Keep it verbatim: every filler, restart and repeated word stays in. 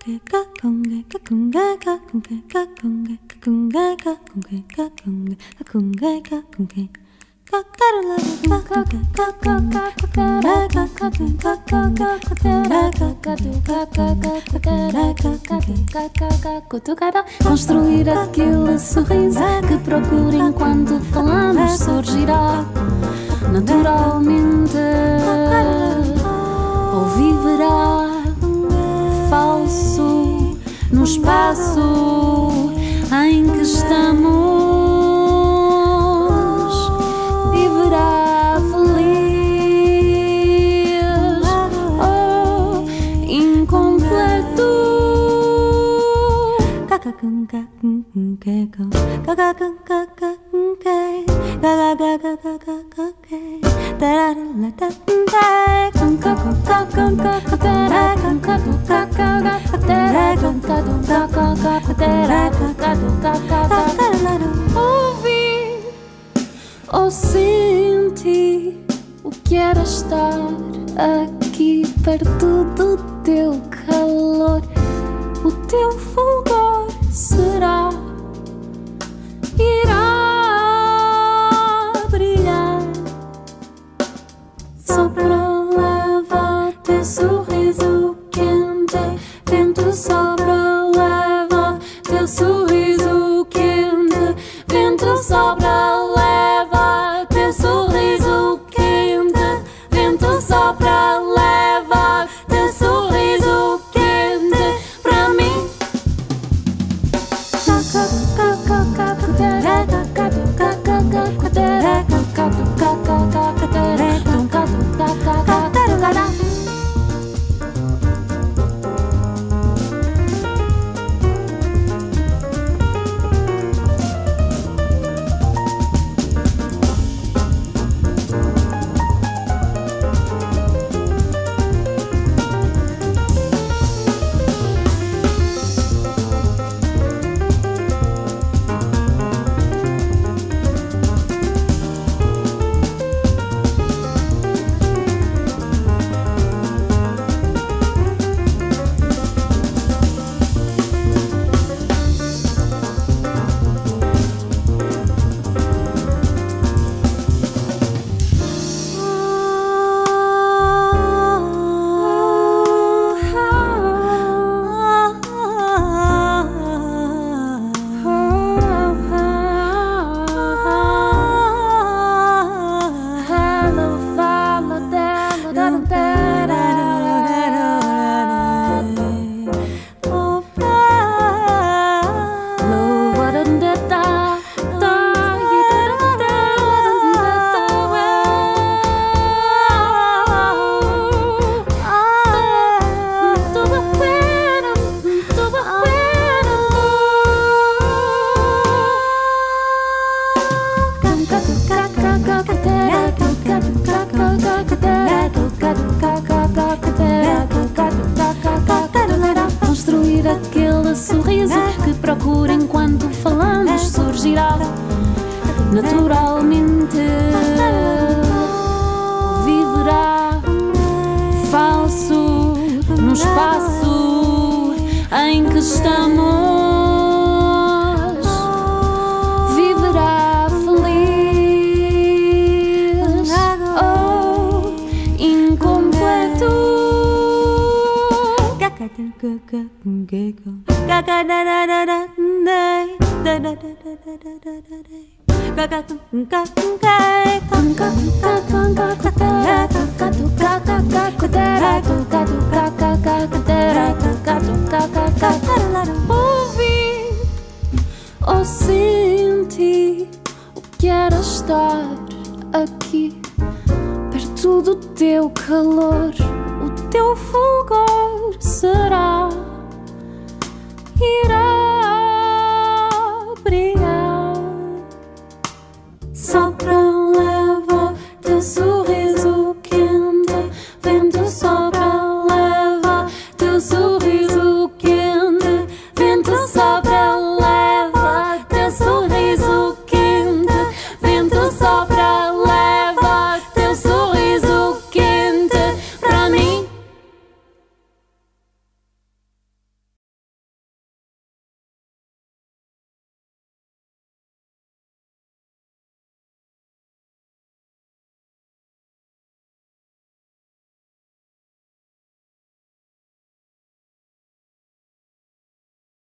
Construir aquele sorriso que procura enquanto falamos surgirá naturalmente ou viverá falso no espaço em que estamos. Viverá feliz ou incompleto. Ouvir ou sentir o que era estar aqui perto do teu calor. O teu fulgor será, irá brilhar. Sopra, leva teu sorriso quente. Vento sopra, leva teu sorriso quente. Vento sopra, leva teu sorriso quente. Vento sopra, leva teu sorriso quente pra mim. Construir aquele sorriso que procura enquanto falamos surgirá naturalmente. Viverá falso no espaço em que estamos. Viverá feliz ou incompleto. Ouvir ou sentir o que era estar aqui perto do teu calor. O teu fulgor será, irá